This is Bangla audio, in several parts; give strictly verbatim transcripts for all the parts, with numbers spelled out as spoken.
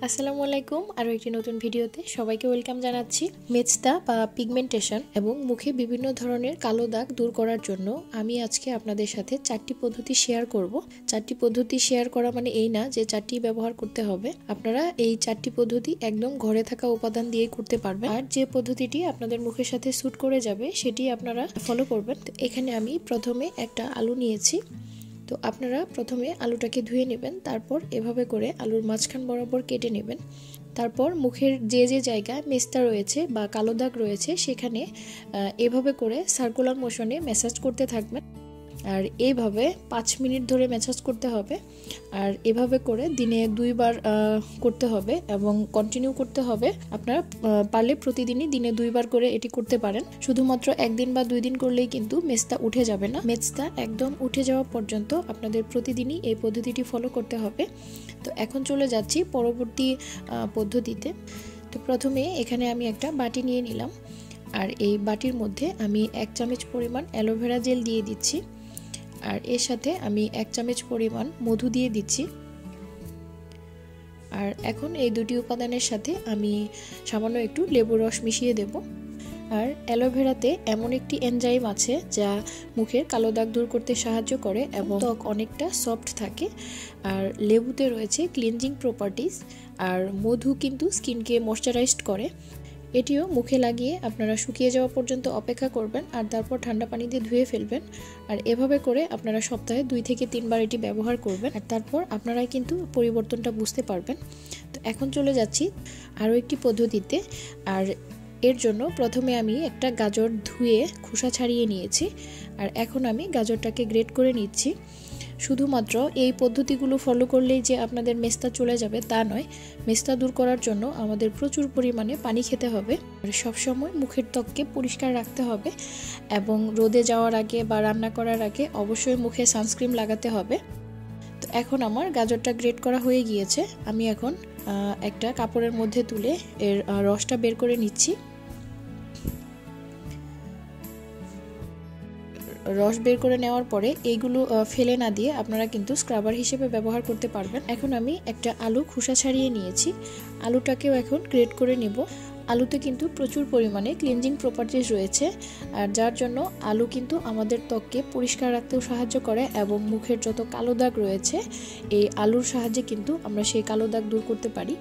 আসসালামু আলাইকুম আরও একটি নতুন ভিডিওতে সবাইকে ওয়েলকাম জানাচ্ছি। মেচতা বা পিগমেন্টেশন এবং মুখে বিভিন্ন ধরনের কালো দাগ দূর করার জন্য আমি আজকে আপনাদের সাথে চারটি পদ্ধতি শেয়ার করব। চারটি পদ্ধতি শেয়ার করা মানে এই না যে চারটি ব্যবহার করতে হবে। আপনারা এই চারটি পদ্ধতি একদম ঘরে থাকা উপাদান দিয়ে করতে পারবেন, আর যে পদ্ধতিটি আপনাদের মুখের সাথে স্যুট করে যাবে সেটি আপনারা ফলো করবেন। তো এখানে আমি প্রথমে একটা আলু নিয়েছি। তো আপনারা প্রথমে আলুটাকে ধুয়ে নেবেন, তারপর এভাবে করে আলুর মাঝখান বরাবর কেটে নেবেন। তারপর মুখের যে যে জায়গায় মেস্তা রয়েছে বা কালো দাগ রয়েছে সেখানে এভাবে করে সার্কুলার মোশনে ম্যাসাজ করতে থাকবেন, আর এইভাবে পাঁচ মিনিট ধরে ম্যাসাজ করতে হবে। আর এভাবে করে দিনে দুইবার করতে হবে এবং কন্টিনিউ করতে হবে। আপনারা পারলে প্রতিদিনই দিনে দুইবার করে এটি করতে পারেন। শুধুমাত্র একদিন বা দুই দিন করলেই কিন্তু মেস্তা উঠে যাবে না। মেস্তা একদম উঠে যাওয়া পর্যন্ত আপনাদের প্রতিদিনই এই পদ্ধতিটি ফলো করতে হবে। তো এখন চলে যাচ্ছি পরবর্তী পদ্ধতিতে। তো প্রথমে এখানে আমি একটা বাটি নিয়ে নিলাম, আর এই বাটির মধ্যে আমি এক চামচ পরিমাণ অ্যালোভেরা জেল দিয়ে দিচ্ছি, আর এর সাথে আমি এক চামচ পরিমাণ মধু দিয়ে দিচ্ছি। আর এখন এই দুটি উপাদানের সাথে আমি সামান্য একটু লেবুর রস মিশিয়ে দেব। আর অ্যালোভেরাতে এমন একটি এনজাইম আছে যা মুখের কালো দাগ দূর করতে সাহায্য করে এবং ত্বক অনেকটা সফট থাকে। আর লেবুতে রয়েছে ক্লিনজিং প্রপার্টিজ, আর মধু কিন্তু স্কিনকে ময়শ্চারাইজড করে। এটিও মুখে লাগিয়ে আপনারা শুকিয়ে যাওয়া পর্যন্ত অপেক্ষা করবেন, আর তারপর ঠান্ডা পানি দিয়ে ধুয়ে ফেলবেন। আর এভাবে করে আপনারা সপ্তাহে দুই থেকে তিনবার এটি ব্যবহার করবেন, আর তারপর আপনারাই কিন্তু পরিবর্তনটা বুঝতে পারবেন। তো এখন চলে যাচ্ছি আরও একটি পদ্ধতিতে। আর এর জন্য প্রথমে আমি একটা গাজর ধুয়ে খোসা ছাড়িয়ে নিয়েছি, আর এখন আমি গাজরটাকে গ্রেট করে নিচ্ছি। শুধুমাত্র এই পদ্ধতিগুলো ফলো করলেই যে আপনাদের মেস্তা চলে যাবে তা নয়। মেস্তা দূর করার জন্য আমাদের প্রচুর পরিমাণে পানি খেতে হবে, আর সবসময় মুখের ত্বককে পরিষ্কার রাখতে হবে এবং রোদে যাওয়ার আগে বা রান্না করার আগে অবশ্যই মুখে সানস্ক্রিন লাগাতে হবে। তো এখন আমার গাজরটা গ্রেট করা হয়ে গিয়েছে। আমি এখন একটা কাপড়ের মধ্যে তুলে এর রসটা বের করে নিচ্ছি। রস বের করে নেওয়ার পরে এইগুলো ফেলে না দিয়ে আপনারা কিন্তু স্ক্রাবার হিসেবে ব্যবহার করতে পারবেন। এখন আমি একটা আলু খোসা ছাড়িয়ে নিয়েছি, আলুটাকেও এখন গ্রেট করে নেব। আলুতে কিন্তু প্রচুর পরিমাণে ক্লিনজিং প্রপার্টিজ রয়েছে, আর যার জন্য আলু কিন্তু আমাদের ত্বককে পরিষ্কার রাখতেও সাহায্য করে এবং মুখের যত কালো দাগ রয়েছে এই আলুর সাহায্যে কিন্তু আমরা সেই কালো দাগ দূর করতে পারি।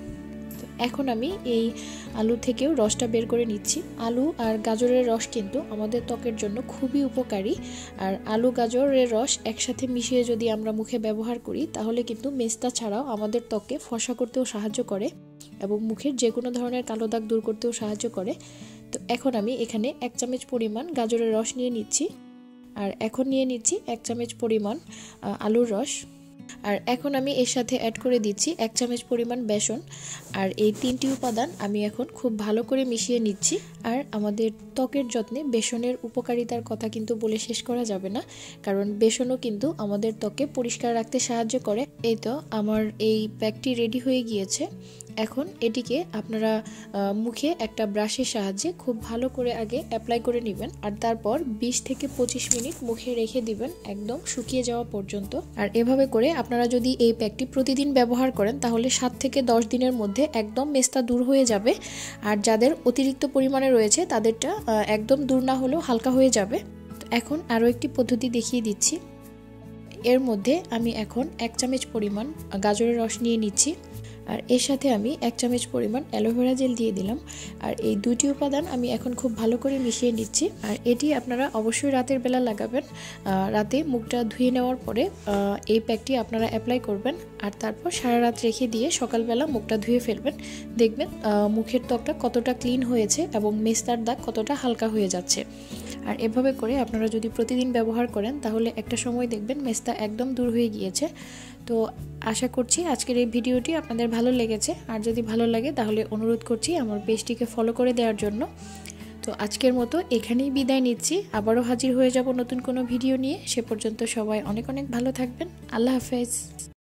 এখন আমি এই আলু থেকেও রসটা বের করে নিচ্ছি। আলু আর গাজরের রস কিন্তু আমাদের ত্বকের জন্য খুবই উপকারী, আর আলু গাজরের রস একসাথে মিশিয়ে যদি আমরা মুখে ব্যবহার করি তাহলে কিন্তু মেস্তা ছাড়াও আমাদের ত্বককে ফর্সা করতেও সাহায্য করে এবং মুখের যে কোনো ধরনের কালো দাগ দূর করতেও সাহায্য করে। তো এখন আমি এখানে এক চামচ পরিমাণ গাজরের রস নিয়ে নিচ্ছি, আর এখন নিয়ে নিচ্ছি এক চামচ পরিমাণ আলুর রস। আর এখন আমি এর সাথে অ্যাড করে দিচ্ছি এক চামচ পরিমাণ বেসন। আর এই তিনটি উপাদান আমি এখন খুব ভালো করে মিশিয়ে নিচ্ছি। আর আমাদের ত্বকের যত্নে বেসনের উপকারিতার কথা কিন্তু বলে শেষ করা যাবে না, কারণ বেসনও কিন্তু আমাদের ত্বকে পরিষ্কার রাখতে সাহায্য করে। এই তো আমার এই প্যাকটি রেডি হয়ে গিয়েছে। এখন এটিকে আপনারা মুখে একটা ব্রাশের সাহায্যে খুব ভালো করে আগে অ্যাপ্লাই করে নেবেন, আর তারপর বিশ থেকে পঁচিশ মিনিট মুখে রেখে দিবেন একদম শুকিয়ে যাওয়া পর্যন্ত। আর এভাবে করে আপনারা যদি এই প্যাকটি প্রতিদিন ব্যবহার করেন তাহলে সাত থেকে দশ দিনের মধ্যে একদম মেস্তা দূর হয়ে যাবে। আর যাদের অতিরিক্ত পরিমাণে রয়েছে তাদেরটা একদম দূর না হলেও হালকা হয়ে যাবে। তো এখন আরও একটি পদ্ধতি দেখিয়ে দিচ্ছি। এর মধ্যে আমি এখন এক চামচ পরিমাণ গাজরের রস নিয়ে নিচ্ছি, আর এর সাথে আমি এক চামচ পরিমাণ অ্যালোভেরা জেল দিয়ে দিলাম। আর এই দুটি উপাদান আমি এখন খুব ভালো করে মিশিয়ে নিচ্ছি। আর এটি আপনারা অবশ্যই রাতের বেলা লাগাবেন। রাতে মুখটা ধুয়ে নেওয়ার পরে এই প্যাকটি আপনারা অ্যাপ্লাই করবেন, আর তারপর সারা রাত রেখে দিয়ে সকালবেলা মুখটা ধুয়ে ফেলবেন। দেখবেন মুখের ত্বকটা কতটা ক্লিন হয়েছে এবং মেস্তার দাগ কতটা হালকা হয়ে যাচ্ছে। আর এভাবে করে আপনারা যদি প্রতিদিন ব্যবহার করেন তাহলে একটা সময় দেখবেন মেস্তা একদম দূর হয়ে গিয়েছে। তো আশা করছি আজকের এই ভিডিওটি আপনাদের ভালো লেগেছে, আর যদি ভালো লাগে তাহলে অনুরোধ করছি আমার পেজটিকে ফলো করে দেওয়ার জন্য। তো আজকের মতো এখানেই বিদায় নিচ্ছি, আবারও হাজির হয়ে যাব নতুন কোনো ভিডিও নিয়ে। সে পর্যন্ত সবাই অনেক অনেক ভালো থাকবেন। আল্লাহ হাফেজ।